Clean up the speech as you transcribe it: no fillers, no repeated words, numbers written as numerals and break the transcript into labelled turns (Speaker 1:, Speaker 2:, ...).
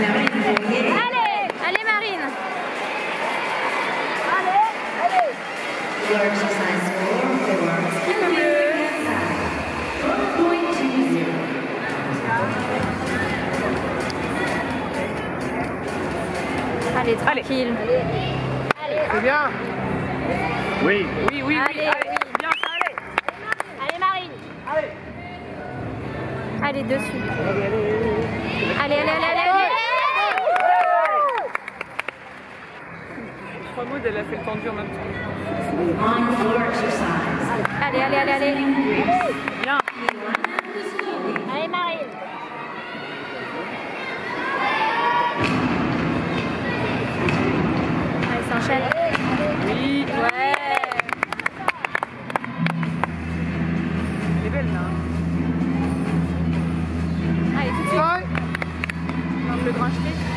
Speaker 1: Allez, allez Marine. Allez, tranquille. Allez.
Speaker 2: C'est bien.
Speaker 3: Oui.
Speaker 2: Oui, oui, oui.
Speaker 1: Allez,
Speaker 2: Allez. Bien, allez.
Speaker 1: Allez Marine.
Speaker 2: Allez.
Speaker 1: Allez, dessus. Allez, allez, allez, allez.
Speaker 2: Je crois Maud, elle a fait le tendu en même temps.
Speaker 1: Allez, allez, allez, allez.
Speaker 2: Bien.
Speaker 1: Allez Marine. Allez, s'enchaîne.
Speaker 2: Oui.
Speaker 1: Ouais.
Speaker 2: Elle est belle là.
Speaker 1: Allez, tout de suite.
Speaker 2: Non, le grand jeté.